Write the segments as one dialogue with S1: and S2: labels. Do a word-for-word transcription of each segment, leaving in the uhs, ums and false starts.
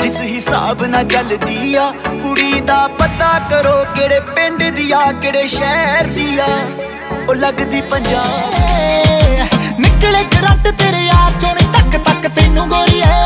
S1: जिस हिसाब ना चलदी आ कुड़ी दा पता करो केड़े पिंड दिया केड़े शहर दिया ओ लगदी पंजाब निकले करट तेरे यार चों तक तक तैनू गोरीए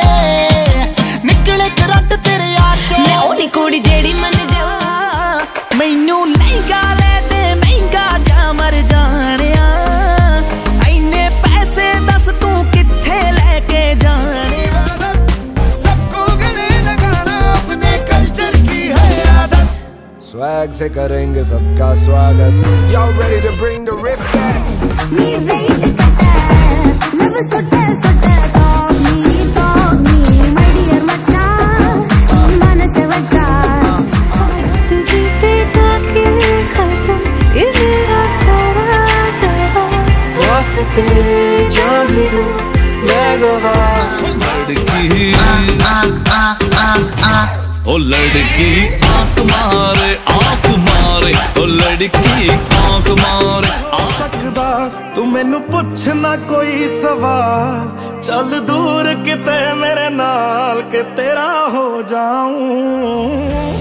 S1: निकले करट तेरे यार चों मैं ओदी कुड़ी जेड़ी मन जा मैनू नहीं गाले ते महंगा जा मर जानिया इन्ने पैसे दस तू किथे लेके जाने सबको गले लगाना अपने कल्चर की है आदत
S2: स्वैग से करेंगे सबका स्वागत Y'all ready to bring the riff back
S3: Me wait kate never sote sote talk me talk me my dear macha मन से बचा तुझे पे जाके खत्म ये मेरा सारा जहां वास्ते जान दो मैं गवाह
S4: लड़की ओ लड़की आंख मारे आंख मारे ओ लड़की आंख मारे
S5: आ सकदा तू मैनू पुछ ना कोई सवाल चल दूर किते मेरे नाल के तेरा हो जाऊं